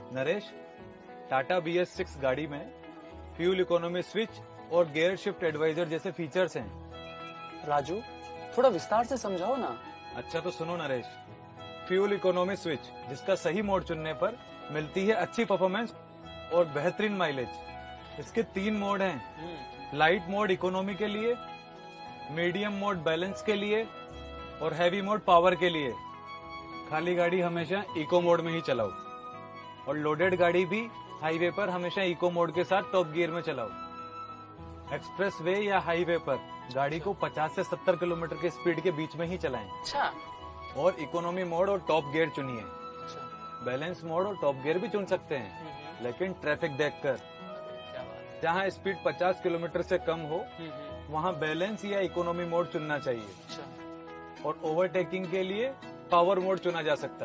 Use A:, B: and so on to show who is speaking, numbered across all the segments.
A: Naresh, Tata BS6 गाड़ी में fuel economy switch और गियर शिफ्ट एडवाइजर जैसे फीचर्स हैं।
B: राजू, थोड़ा विस्तार से समझाओ ना।
A: अच्छा तो सुनो नरेश, फ्यूल इकोनॉमी स्विच जिसका सही मोड चुनने पर मिलती है अच्छी परफॉर्मेंस और बेहतरीन माइलेज। इसके 3 मोड हैं, लाइट मोड इकोनॉमी के लिए, मीडियम मोड बैलेंस के लिए और हैवी मोड पावर के लिए। खाली गाड़ी हमेशा इको मोड में ही चलाओ और लोडेड गाड़ी भी हाईवे पर हमेशा इको मोड के साथ टॉप गियर में चलाओ। एक्सप्रेस वे या हाईवे पर गाड़ी को 50 से 70 किलोमीटर के स्पीड के बीच में ही चलाएं।
B: अच्छा।
A: और इकोनॉमी मोड और टॉप गियर चुनिए। बैलेंस मोड और टॉप गियर भी चुन सकते हैं, लेकिन ट्रैफिक देखकर। जहां स्पीड 50 किलोमीटर से कम हो वहां बैलेंस या इकोनॉमी मोड चुनना चाहिए। और ओवरटेकिंग के लिए पावर मोड चुना जा सकता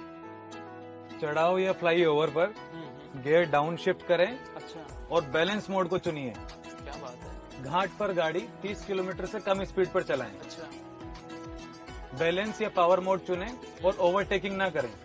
A: है। चढ़ाव या फ्लाई ओवर पर गियर डाउन शिफ्ट करें।
B: अच्छा।
A: और बैलेंस मोड को चुनिए।
B: क्या बात है।
A: घाट पर गाड़ी 30 किलोमीटर से कम स्पीड पर चलाएं।
B: अच्छा।
A: बैलेंस या पावर मोड चुनें और ओवरटेकिंग ना करें।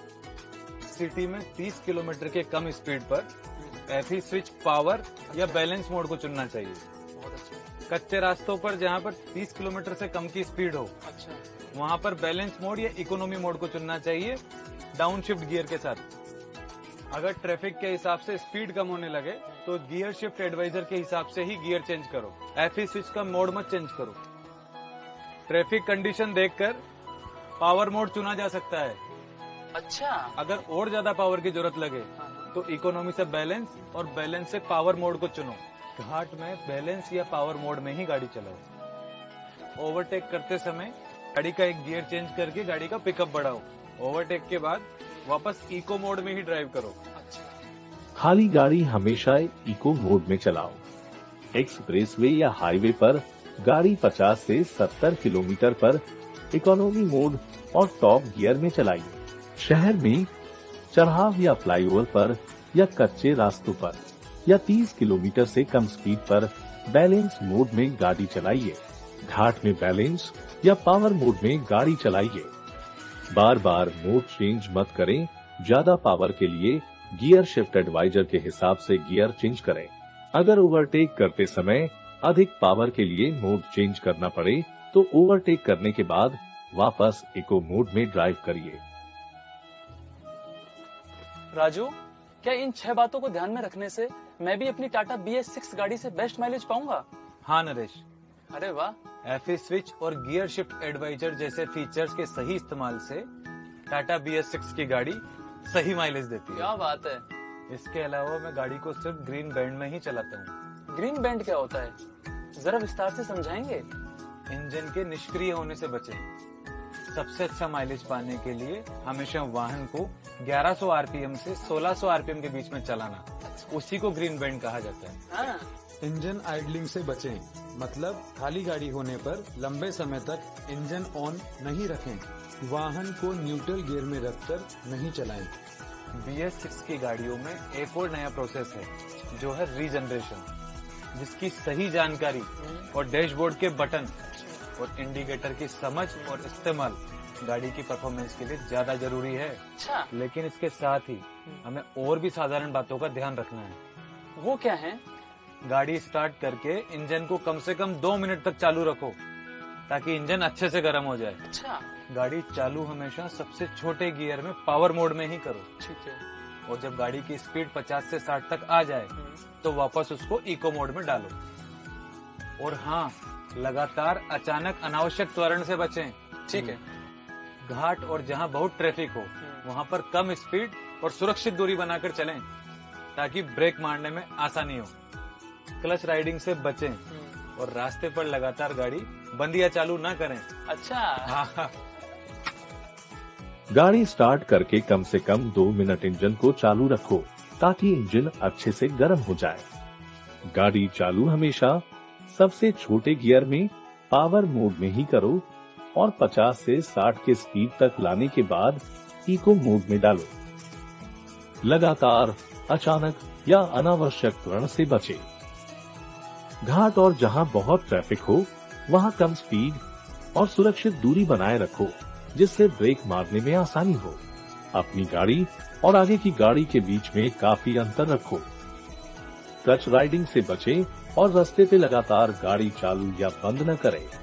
A: सिटी में 30 किलोमीटर के कम स्पीड पर FE स्विच पावर या बैलेंस मोड को चुनना चाहिए।
B: बहुत अच्छा।
A: कच्चे रास्तों पर जहां पर 30 किलोमीटर से कम की स्पीड हो,
B: अच्छा,
A: वहां पर बैलेंस मोड या इकोनॉमी मोड को चुनना चाहिए डाउन शिफ्ट गियर के साथ। अगर ट्रैफिक के हिसाब से स्पीड कम होने लगे तो गियर शिफ्ट एडवाइजर के हिसाब से ही गियर चेंज करो। FE स्विच का मोड मत चेंज करो। ट्रैफिक कंडीशन देखकर पावर मोड चुना जा सकता है।
B: अच्छा।
A: अगर और ज्यादा पावर की जरूरत लगे तो इकोनॉमी से बैलेंस और बैलेंस से पावर मोड को चुनो। घाट में बैलेंस या पावर मोड में ही गाड़ी चलाओ। ओवरटेक करते समय गाड़ी का एक गियर चेंज करके गाड़ी का पिकअप बढ़ाओ। ओवरटेक के बाद वापस इको मोड में ही ड्राइव करो।
C: खाली गाड़ी हमेशा इको मोड में चलाओ। एक्सप्रेसवे या हाईवे पर गाड़ी 50 से 70 किलोमीटर पर इकोनॉमी मोड और टॉप गियर में चलाइए। शहर में चढ़ाव या फ्लाईओवर पर या कच्चे रास्तों पर या 30 किलोमीटर से कम स्पीड पर बैलेंस मोड में गाड़ी चलाइए। घाट में बैलेंस या पावर मोड में गाड़ी चलाइए। बार बार मोड चेंज मत करें। ज्यादा पावर के लिए गियर शिफ्ट एडवाइजर के हिसाब से गियर चेंज करें। अगर ओवरटेक करते समय अधिक पावर के लिए मोड चेंज करना पड़े तो ओवरटेक करने के बाद वापस इको मोड में ड्राइव करिए।
B: राजू, क्या इन 6 बातों को ध्यान में रखने से मैं भी अपनी टाटा BS6 गाड़ी से बेस्ट माइलेज पाऊंगा?
A: हाँ नरेश,
B: अरे वाह।
A: FE स्विच और गियर शिफ्ट एडवाइजर जैसे फीचर्स के सही इस्तेमाल से टाटा BS6 की गाड़ी सही माइलेज देती है।
B: क्या बात है।
A: इसके अलावा मैं गाड़ी को सिर्फ ग्रीन बैंड में ही चलाता हूँ।
B: ग्रीन बैंड क्या होता है, जरा विस्तार से समझाएंगे?
A: इंजन के निष्क्रिय होने से बचें। सबसे अच्छा माइलेज पाने के लिए हमेशा वाहन को 1100 RPM से 1600 RPM के बीच में चलाना, उसी को ग्रीन बैंड कहा जाता है।
B: हाँ।
D: इंजन आइडलिंग से बचें, मतलब खाली गाड़ी होने पर लंबे समय तक इंजन ऑन नहीं रखें। वाहन को न्यूट्रल गियर में रखकर नहीं चलाएं।
A: BS6 की गाड़ियों में एक और नया प्रोसेस है जो है रीजनरेशन, जिसकी सही जानकारी और डैशबोर्ड के बटन और इंडिकेटर की समझ और इस्तेमाल गाड़ी की परफॉर्मेंस के लिए ज्यादा जरूरी है।
B: अच्छा।
A: लेकिन इसके साथ ही हमें और भी साधारण बातों का ध्यान रखना है।
B: वो क्या है?
A: गाड़ी स्टार्ट करके इंजन को कम से कम 2 मिनट तक चालू रखो ताकि इंजन अच्छे से गर्म हो जाए।
B: अच्छा।
A: गाड़ी चालू हमेशा सबसे छोटे गियर में पावर मोड में ही करो।
B: ठीक है।
A: और जब गाड़ी की स्पीड 50 से 60 तक आ जाए तो वापस उसको इको मोड में डालो। और हाँ, लगातार अचानक अनावश्यक त्वरण से बचें।
B: ठीक है।
A: घाट और जहाँ बहुत ट्रैफिक हो वहाँ पर कम स्पीड और सुरक्षित दूरी बनाकर चलें ताकि ब्रेक मारने में आसानी हो। क्लच राइडिंग से बचें और रास्ते पर लगातार गाड़ी बंद या चालू ना करें।
B: अच्छा।
A: हाँ।
C: गाड़ी स्टार्ट करके कम से कम 2 मिनट इंजन को चालू रखो ताकि इंजन अच्छे से गर्म हो जाए। गाड़ी चालू हमेशा सबसे छोटे गियर में पावर मोड में ही करो और 50 से 60 के स्पीड तक लाने के बाद इको मोड में डालो। लगातार अचानक या अनावश्यक त्वरण से बचे। घाट और जहां बहुत ट्रैफिक हो वहां कम स्पीड और सुरक्षित दूरी बनाए रखो जिससे ब्रेक मारने में आसानी हो। अपनी गाड़ी और आगे की गाड़ी के बीच में काफी अंतर रखो। टच राइडिंग से बचें और रास्ते पे लगातार गाड़ी चालू या बंद न करें।